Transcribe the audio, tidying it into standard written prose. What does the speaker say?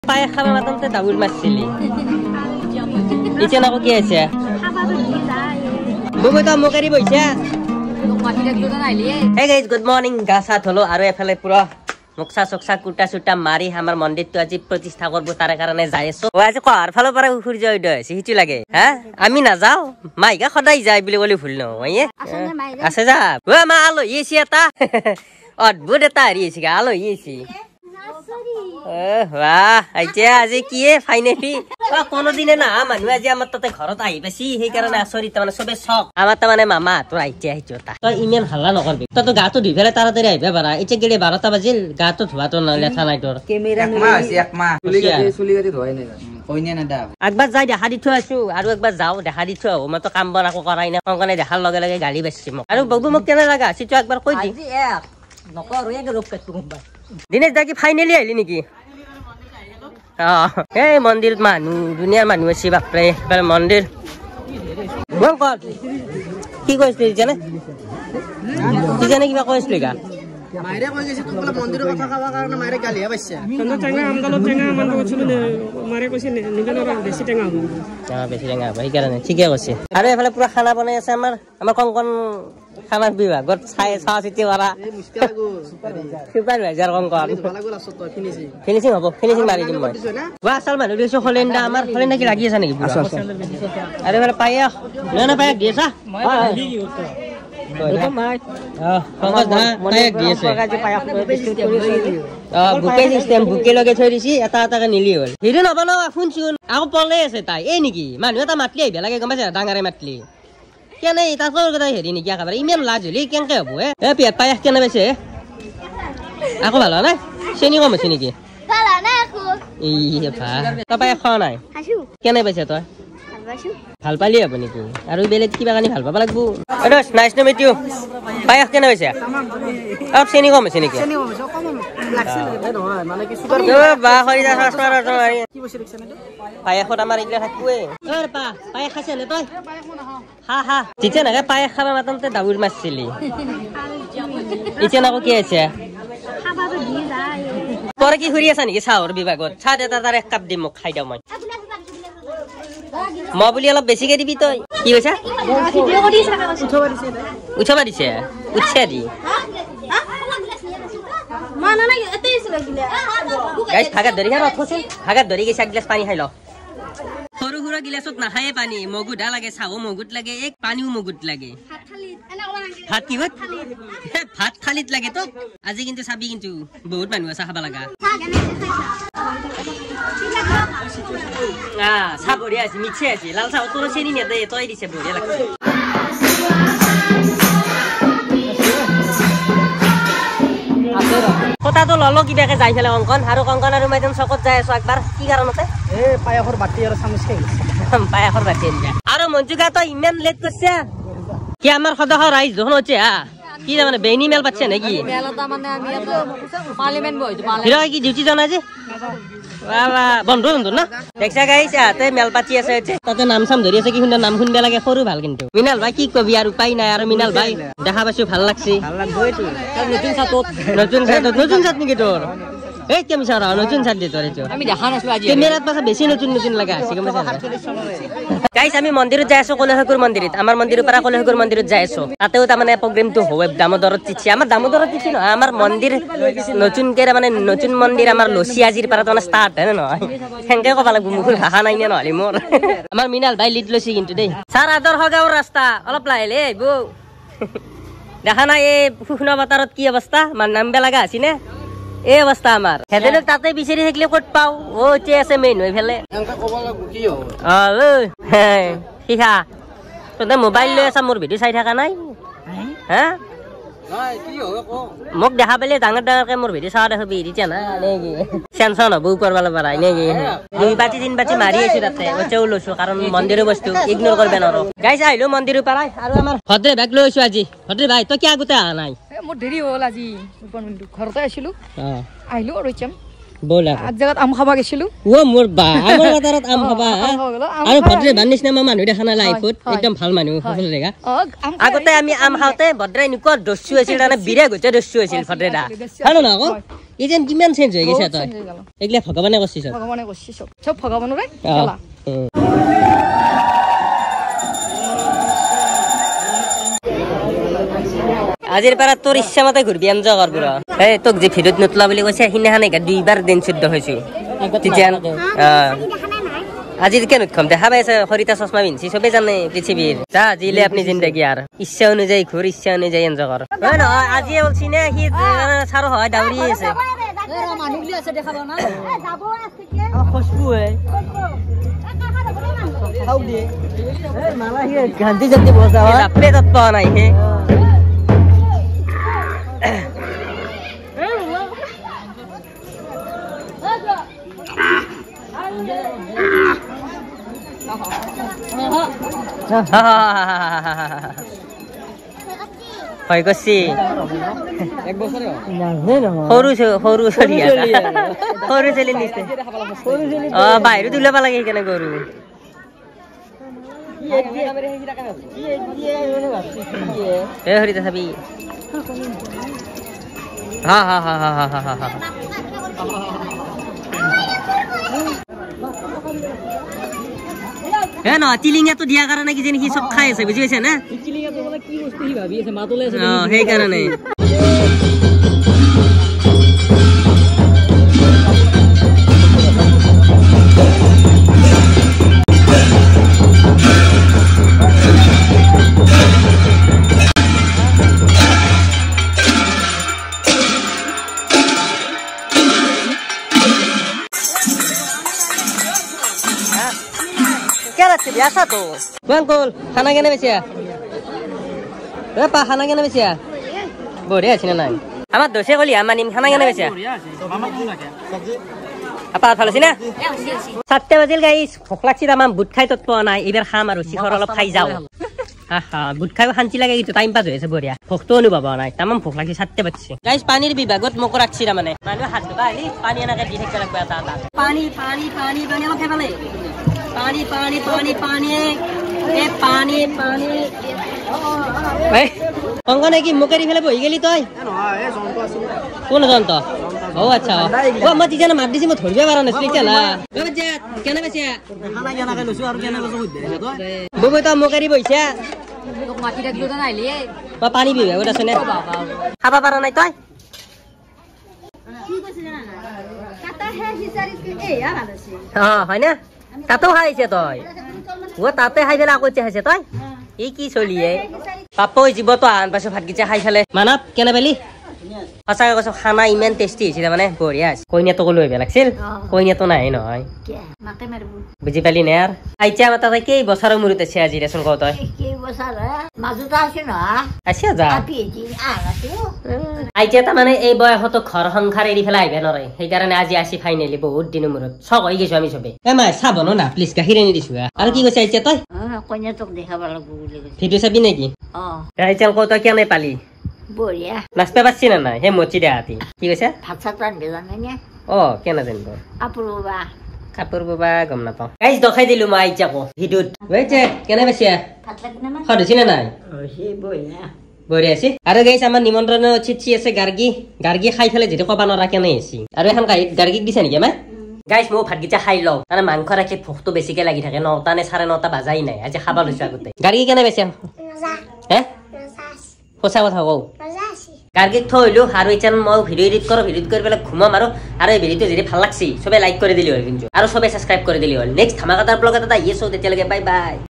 পায়ে খাবা মাততে দাবুল মারছিলি ইচ্ছে না কি আছে বুবু তো মুখারি বইছা হে গাইজ গুড মর্নিং গা চা ধলো আৰু এফালে পুৰা মুখা চকচা কুটা চুটা মাৰি আমাৰ মন্দিৰটো আজি প্ৰতিষ্ঠা কৰিব তাৰ কাৰণে যাই আছো আজি কোৱাৰ ফালৰ পৰা সূৰ্য উদয় হৈছে সিটো লাগে হা আমি নাযাওঁ মাইকা সদায় যায় বুলি ক'লে ভুল নহয় আছে যা ও মা আলহী আহিছে এটা অদ্ভুত এটা হেৰি আহিছে আলহী আহিছে আজি কি ফাইনেলি কোনোদিনে না মানুহ আজি আমাৰ তাতে ঘৰত আহি পাইছি সেইকাৰণে আচৰিত তাৰমানে চবে চক আমাৰ তাৰমানে মামা তোৰ আহিছে আহিছো তই ইমান হাল্লা নকৰবি তই গাটো ধুই পেলাই তাড়াতাড়ি আহিব পাৰা এতিয়া গেলে 12টা বাজিল গাটো ধোৱাটো লেঠা নাই তোৰ একবাৰ যাই দেখা দি থৈ আছো আৰু একবাৰ যাওঁ দেখা দি থৈ আহো মইতো কাম বন আকৌ কৰাই নাই কাৰণে দেখাৰ লগে লগে গালি বাচিছে মোক আৰু বগু মোক কেনে লগা আছে তই একবাৰ কৈ দি দিনেশ দা কি ফাইনেলি আহিলি নেকি এই মন্দিৰত মানুহ দুনিয়াৰ মানুহ আছে বাপৰে মন্দিৰ কি কৈছিলি জানে কিবা কৈছিলি গা মাইৰে কৈ গৈছে তোক বলে মন্দিৰৰ কথা কবা কাৰণে মাইৰে গালিয়া পাইছে চন্দ টেঙা আমদালত টেঙা মান কৈছিল নে মাইৰে কৈছে নিগনৰ বেছি টেঙা হ'ব বেছি টেঙা হ'ব সেইকাৰণে ঠিকে কৈছে আৰু এফালে পুৰা খানা বনাই আছে আমাৰ কংকন খানা বিভাগত চাহ চিটি কৰা এই মুস্কা লাগো সুপাৰ ভাইজাৰ কংকন ফিনিশিং হ'ব ফিনিশিং মাৰি দিম মই ৱা আচল মানুহ দিছো হলেন্দা আমাৰ হলেন্দা কি লাগি আছে নেকি আৰু এফালে পায়া না পায়া দি আছা বুকে লগে থৈ দিছি এটা এটাকে নিলি হল হিৰো নবনাও শুনচোন আকৌ পলে আছে তাই এই নেকি মানুহ এটা মাতলি আহিব লাগে গম পাইছা ডাঙৰে মাতলি কেনে তাকৰ কথা হেৰি নেকি একেবাৰে ইমান লাজ হলি কেনেকে হ'ব এ পিয়াত পায়াস কেনে পাইছে আকৌ ভাল নাই চেনি কম আছে নেকি তই পায়াস খোৱা নাই কেনে পাইছে তই ভাল পালি হ'ব নেকি আৰু বেলেগ কিবা কানি ভাল পাব লাগিব নাইচ টু মিট ইউ পায়াস কেনে হৈছে অলপ চেনি কম আছে নেকি পায়াসত আমাৰ এইগিলা থাকোৱে পায়াস খাইছে নে তই হা তেতিয়া নাগে পায়াস খাবা মাততে দাবুৰ মাৰছিলি এতিয়া নাকো কি আছে তই কি ঘূৰি আছা নেকি চাহৰ বিভাগত চাহ এটা তাৰ এক কাপ দিম মোক খাই দিওঁ মই মই বুলি অলপ বেছিকে দিবি তই কি কৈছা উঠবা দিছে উঠিয়া দি ভাগাত ধৰি ভাগাত ধৰি গৈছে এক গিলাচ পানী খাই ল সৰু সুৰা গিলাচত নাখায়ে পানী মগুদা লাগে চাহো মগুত লাগে এক পানীও মগুত লাগে ভাত কি ভাত থালিত লাগে তো আজি কিন্তু চাবি কিন্তু বহুত মানুহ আছে খাব লগা চাহ বঢ়িয়া আছে মিঠে আছে লাল চাহ তোৰ চেনি নেদে তই দিছে বঢ়িয়া লাগছে কথাটো ললো কিবাকে যাই ফেলে কংকন আৰু কংকন আৰু মই চকত যাই আছো একবাৰ কি কাৰণতে পায়াসৰ বাতি আৰু চামুচ খাই পায়াসৰ বাতি আৰু মঞ্জুকা তই ইমান লেট কৰিছে কি আমাৰ সদস্য ৰাইজ যখন হৈছে কি মানে বেইনি মেল পাচ্ছে নাকি কি ডিউটি জনা যে বন্ধু না দেখছা গাইছ মেল পাতি আছে তাতে নাম চাম ধৰি আছে কি সুন্দৰ নাম শুনবা লাগে সৰু ভাল কিন্তু মিনাল ভাই কি কবি আৰু উপায় নাই আৰু মিনাল ভাই দেখা পাইছো ভাল লাগছে নতুন চাট নেকি তোৰ এই কেমি চাৰা নতুন চাট দি তোৰ এইটো আমি দেখা নাছিলো আজি কেমেৰাত পাছা বেছি নতুন লগা আছে গম পাইছা গাইছ আমি মন্দিৰত যাই আছো কলহেকুৰ মন্দিৰত আমাৰ মন্দিৰৰ পৰা কলহেকুৰ মন্দিৰত যাই আছো তাতেও তাৰমানে প্ৰগ্ৰেমটো হয় দামোদৰত তিথি আমাৰ দামোদৰত তিথি নহয় আমাৰ মন্দিৰ নতুনকে মানে নতুন মন্দিৰ আমাৰ লচি আজিৰ পৰা তাৰমানে ষ্টাৰ্ট হয় নহয় সেনেকে ক'ব লাগিব মুখৰ ভাষা নাই নে নহ'লে মোৰ আমাৰ মিনাল ভাই লিড লৈছে কিন্তু দেই ছাৰ আদৰ্শ গাঁৱৰ ৰাস্তা অলপ লাহে আহিব দেখা নাই এই শুকনা বতাৰত কি অৱস্থা নামিব লগা আছে নে এই অৱস্থা আমাৰ হেদেনে তাতে বিচাৰি থাকিলে ক'ত পাওঁ চে আছে মেইন হৈ ফেলে শিখা তহঁতে মোবাইল লৈ আছা মোৰ ভিডিঅ' চাই থকা নাই হা মোক দেখা পালে ডাঙৰ ডাঙৰকে মোৰ ভিডিঅ' চাৱা দেখাবি তেতিয়া না নেকি চেনচন হ'ব কৰিব পাৰা নেকি 2 বাটি 3 বাটি মাৰি আছো তাতে ওচেও লৈছো কাৰণ মন্দিৰৰ বস্তু ইগনোৰ কৰিব নোৱাৰো গাইছ আহিলো মন্দিৰৰ পৰা আৰু আমাৰ ভদ্ৰে বেগ লৈ আছো আজি ভদ্ৰে ভাই তই কি আগতে অহা নাই মোৰ দেৰি হ'ল আজি ঘৰতে আছিলো আহিলো আৰু ব'লা আজ জাগাত আম খাবা গেছিলো ও মোর বা আমার বাজারত আম খাবা আর ভদ্রে বানিস না মানুহ দেখা না লাইফত একদম ভাল মানুহ সকল জায়গা আগতে আমি আম খাওতে ভদ্রে নিকট দস্যু আছিল মানে বিৰে গতে দস্যু আছিল ভদ্ৰেদা ভাল না আকৌ ইজেন কিমান চেঞ্জ হৈ গৈছে তই একলা ভগৱানে কৰিছ ভগৱানে কৰিছ সব ভগৱানৰে খেলা আজিৰ পৰা তোৰ ইচ্ছা মতে ঘূৰবি এনজয় কৰ পুৰা এই তোক যে ভিডিঅ'ত নতলা বুলি কৈছে সিদিনাখন দুইবাৰ দিন শুদ্ধ হৈছো তেতিয়া আজিৰ কেন উৎসম দেখা পাইছে সৰিতা চশমা পিন্ধি চবে জানে পৃথিৱীৰ যা আজিলে আপুনি জিন্দগী আৰু ইচ্ছা অনুযায়ী ঘূৰ ইচ্ছা অনুযায়ী এনজয় কৰ হয় নহয় আজি ওলছি নে সি চাৰো হয় দাউৰি আছে মানুহ আছে দেখা পাও না যাব আছে খুশবু হয় খাও দিয়ে এই মালা হি গান্ধী জয়ন্তী বসা হয় আপনি তত পাও নাই হে হয় কছি এক বছরে সৰু সৰু চলি আছে সৰু চলি নিছে বাহিৰত ওলাব লাগে সেইকাৰণে গৰু এ হৰিতা চাবি হা হা হা হা হা হা হা এ ন চিলিঙা তো দিয়া কাৰণে কি যেন সি সব খাই আছে বুজি পাইছে না চিলিঙা তো মানে কি বস্তু সি ভাবি আছে মাতলে আছে সেই কাৰণে biasa tuh. Bangkul, खाना केने बेसिया? Berapa खाना केने बेसिया? Boleh sini nai. Amat dosa kali aman nim खाना केने बेसिया? Apa ভালো sini? 7 বাজিল গাইস। ভোক লাগছি তামাম বুট খাই তত পোৱা নাই। এবাৰ খাম আৰু শিখৰ অলপ খাই যাও। আহা বুট খাই শান্তি লাগে কিন্তু টাইম পাছ হৈ আছে বঢ়িয়া। ভোকটো অনুভৱ হোৱা নাই। তামাম ভোক লাগছি 7 বাজছে। গাইস পানীৰ বিভাগত মোক ৰাখছি তা মানে। মানুহ হাত ধুবা আলি পানী এনাকে দি থাকিব লাগব এটা এটা। পানী পানী পানী পানী অলপ খাবালে। पानी पानी पानी पानी ए पानी पानी ए पंगने की मुकेरी फेले बहि गेली तय নহয় এ জন্ত আছিল কোন জন্ত ও আচ্ছা ও মতি জানা মার দিছি ম ধরবে পারা না চলা ও বাজে কেনে বেছে খানা কেনা কে লসু আর কেনে বসু কইদে তয় ববই তো মুকেরি বইছে তোক মাটি রাখলো তো নাইলি বা পানি বিবে ওটা শুনে খাবা পারা নাই তয় কি কইছিস না কাটা হে হিসারি এ আর আছে হ্যাঁ হয় না তাতো খাইছে তই ও তাতে খাই ফেলে আকৌ চাইছে তই ই কি চলিয়ে পাপই জীৱটো আন পাছে ভাত গিছা খাই ফেলে মানব কেনে পেলি সঁচাকে কৈছো খানা ইমান টেষ্টি হৈছিল মানে বঢ়িয়া আছে কইনাটো লৈ আহিব লাগিছিল কইনাটো নাই নহয় বুজি পালি নে আৰু আইচা মাতা তই কেই বছৰৰ মূৰত আছে আজি ৰেচন কওঁ তই মাজুটা আছে ন আছে যা আইচা তাৰমানে এই বয়সতো ঘৰ সংসাৰ এৰি ফেলাই আহিব নোৱাৰে সেইকাৰণে আজি আসি ফাইনেলি বহুত দিনৰ মূৰত চক হৈ গৈছো আমি চবে এ মাই চাব না প্লিজ গাখীৰ আনি দিছো আৰু কি কৈছে আইচা তই কইনাটোক দেখাব লাগিব বুলি কৈছে ভিডিঅ চাবি নেকি আইচা কওঁ তই কেনে পালি বঢ়িয়া নাচতে পারছি না না হে মচি দে হাতি কি কইছে ভাত চাত রান্ধবে জানে না ও কেন জানব কাপড় বাবা গম না পাও গাইস দেখাই দিলু মা আইচা কো ভিডিওত ওইছে কেনে বেছিয়া ভাত লাগবে না খাদিছি না নাই ওই বঢ়িয়া বঢ়িয়া আছে আৰু গাইস আমাৰ নিমন্ত্ৰণ চিঠি আছে গাৰ্গি খাই ফেলে যেতে কবা নৰা কেনে আছে আৰু এখন গাৰ্গিক দিছে নেকি মা গাইস মো ভাত গিটা খাই লও মানে মাংস ৰাখি ভোকটো বেছিকে লাগি থাকে 9টা নে 9:30 বাজাই নাই আজি খাবা লৈছো আগতে গাৰ্গি কেনে বেছিয়া হে সঁচা কথা কও গার্গিক থইলো আৰু ইচান মই ভিডিও এডিট কৰি পেলাই ঘুমাম আৰু এই ভিডিওটো যদি ভাল লাগছি সবে লাইক কৰি দিলি হ'ল কিন্তু আৰু সবে সাবস্ক্রাইব কৰি দিলি হ'ল নেক্সট ধামাকাদাৰ ব্লগ এটা ইয়েছো তেতিয়ালৈকে বাই বাই